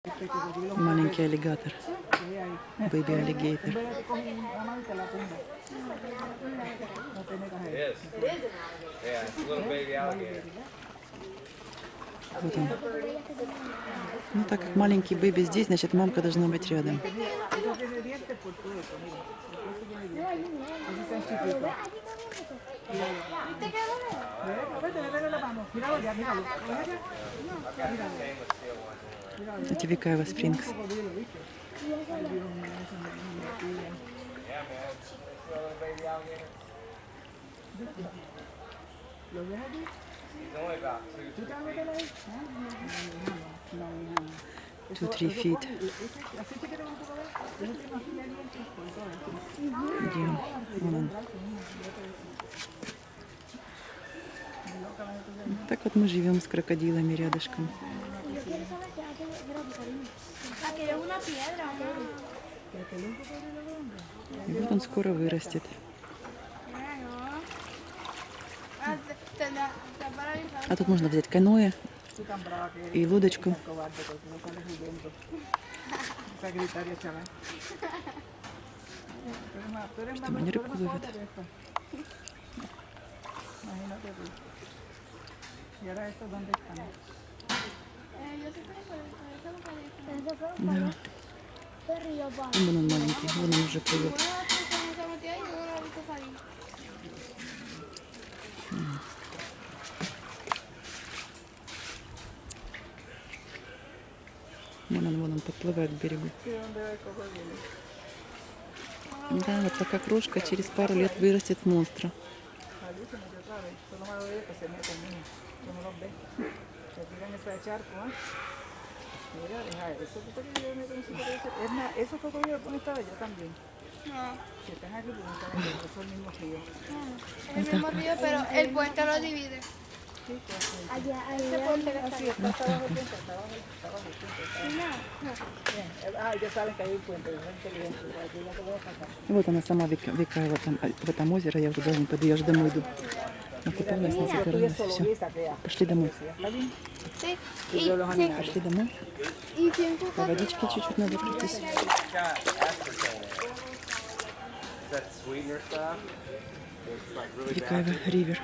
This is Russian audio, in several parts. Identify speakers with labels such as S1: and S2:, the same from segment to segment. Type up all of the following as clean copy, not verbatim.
S1: Маленький аллигатор. Baby alligator. Вот он. Ну, так как маленький бэби здесь, значит, мамка должна быть рядом. Это Викаева Спрингс. Two, 3 feet. Где он? Вон он. Так вот мы живем с крокодилами рядышком. И вот он скоро вырастет. А тут можно взять каноэ и лодочку. Что они рыбку ловят. Да. Вон он маленький, вон он уже плывет. Вон он подплывает к берегу. Да, вот такая крошка через пару лет вырастет в монстра.
S2: El mismo río, pero el puente lo divide.
S1: Вот она сама Викаева там, в этом озере. Я уже даже не пойду, я же домой иду. Накупалась, насобиралась, все. Пошли домой. Пошли домой. По водичке чуть-чуть надо пройтись. Викаева ривер.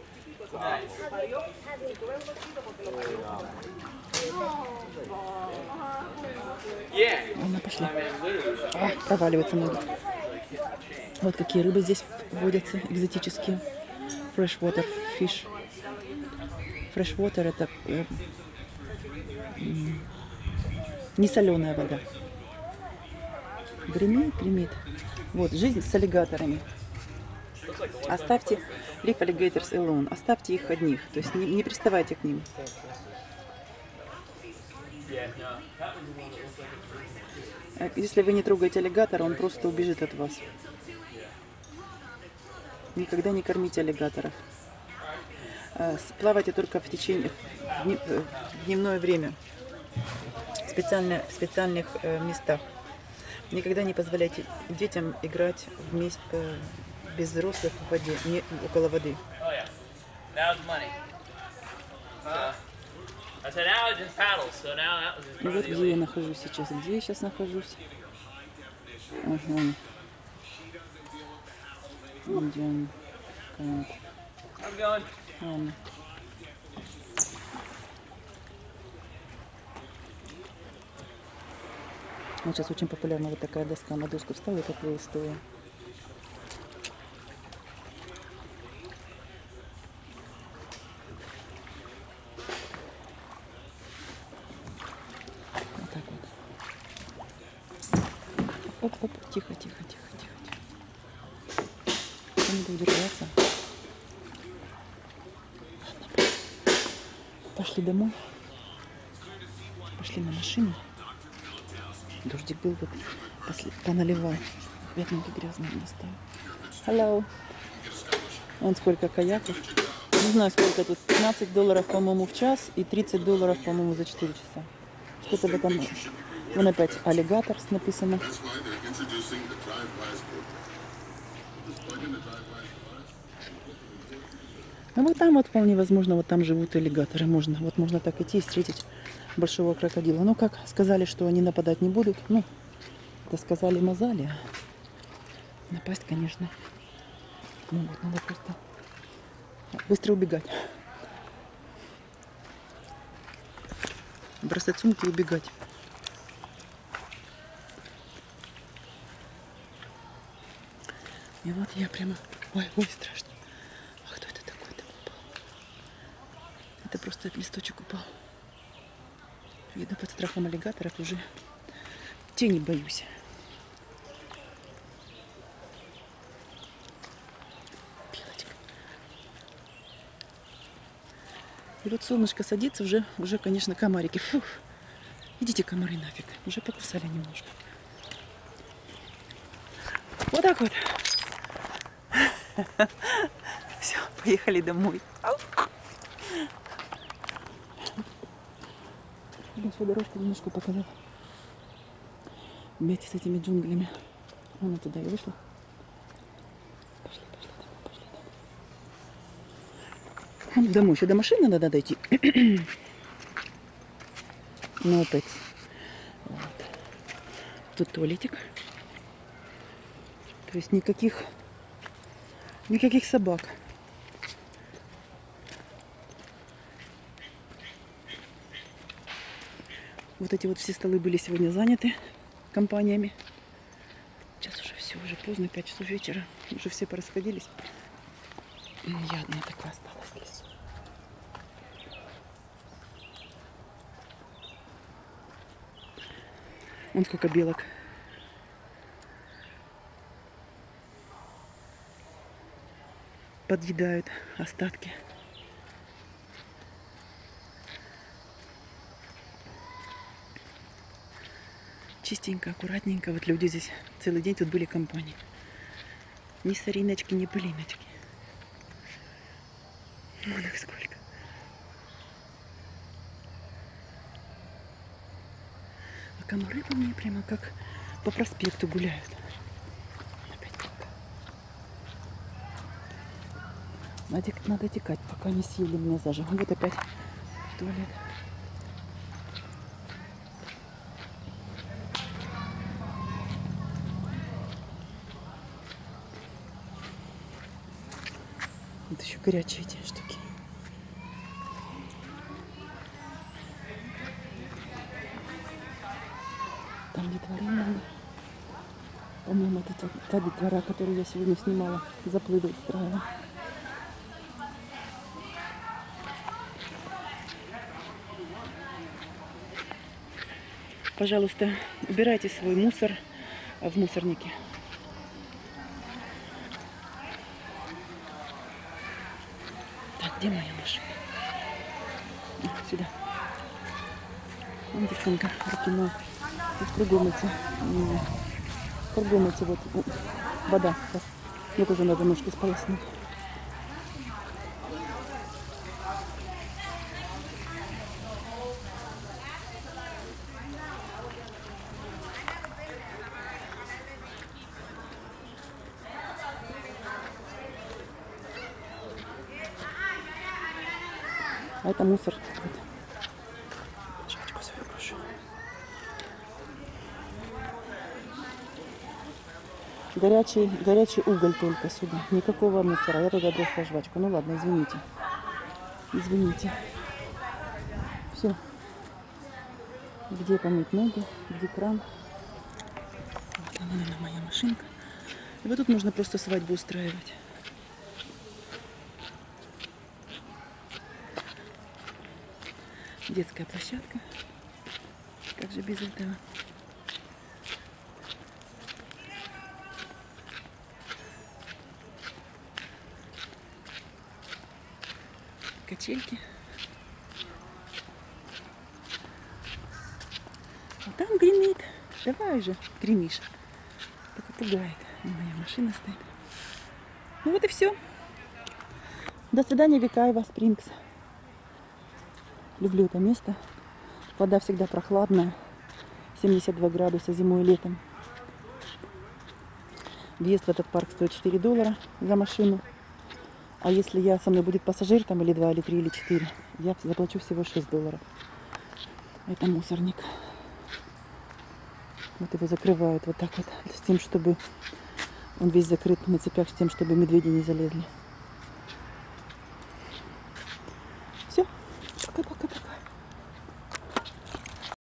S1: Она пошла. Проваливается ноги. Вот какие рыбы здесь водятся, экзотические. Freshwater fish. Freshwater это не соленая вода. Гремит. Вот, жизнь с аллигаторами. Оставьте leave alligators alone. Оставьте их одних. То есть не приставайте к ним. Если вы не трогаете аллигатора, он просто убежит от вас. Никогда не кормите аллигаторов. Плавайте только в дневное время. В специальных местах. Никогда не позволяйте детям играть вместе без взрослых в воде, не около воды. И вот где я нахожусь сейчас. Где я сейчас нахожусь? Ага. Где он? Ладно. Вот сейчас очень популярна вот такая доска. На доску встала и поплыл стоя. Вот так вот. Оп, тихо. Я не буду держаться. Пошли домой. Пошли на машину. Дождик был, вот поналивал. Ветненько грязно достал. Hello. Вон сколько каяков. Не знаю сколько тут. $15, по-моему, в час и $30, по-моему, за 4 часа. Что-то в этом. Вон опять аллигатор написано. А вот там вот вполне возможно, вот там живут аллигаторы. Можно, вот можно так идти и встретить большого крокодила. Ну, как сказали, что они нападать не будут. Ну, это сказали мазали. Напасть, конечно, могут. Надо просто быстро убегать. Бросать сумки и убегать. И вот я прямо... Ой, ой, страшно. А кто это такой там упал? Это просто листочек упал. Видно, под страхом аллигаторов уже тени боюсь. Белочка. И вот солнышко садится, уже, конечно, комарики. Фух. Идите, комары, нафиг. Уже покусали немножко. Вот так вот. Все, поехали домой. Большую дорожку немножко показала. Вместе с этими джунглями. Вон туда и вышла. Пошли домой, пошли домой. Домой еще до машины надо дойти. Ну, опять. Вот. Тут туалетик. То есть никаких собак. Вот эти вот все столы были сегодня заняты компаниями. Сейчас уже все, уже поздно, 5 часов вечера. Уже все порасходились. Я одна такая осталась в лесу. Вон сколько белок. Подъедают остатки. Чистенько, аккуратненько. Вот люди здесь целый день тут были компании. Ни сориночки, ни пылиночки. Вон их сколько. А комары по мне прямо как по проспекту гуляют. Опять надо текать, пока не съели меня заживо. Вот опять туалет. Вот еще горячие эти штуки. Там детворы много. По-моему, это та детвора, которую я сегодня снимала. Заплывы устраивала. Пожалуйста, убирайте свой мусор в мусорнике. Так, где моя машина? Сюда. Вон девчонка руки моет. И в кругом эти вот вода. Мне тоже надо ножки сполоснуть. А это мусор. Шапочку свою брошу. Горячий уголь только сюда. Никакого мусора. Я туда бросила жвачку. Ну ладно, извините. Извините. Все. Где помыть ноги? Где кран? Вот она, моя машинка. И вот тут можно просто свадьбу устраивать. Детская площадка. Как же без этого? Качельки. А там гремит. Давай же, гремишь. Только пугает. Моя машина стоит. Ну вот и все. До свидания, Викаева Спрингс. Люблю это место. Вода всегда прохладная. 72 градуса зимой и летом. Въезд в этот парк стоит $4 за машину. А если со мной будет пассажир, там или 2, или 3, или 4, я заплачу всего $6. Это мусорник. Вот его закрывают вот так вот, с тем, чтобы он весь закрыт на цепях, с тем, чтобы медведи не залезли.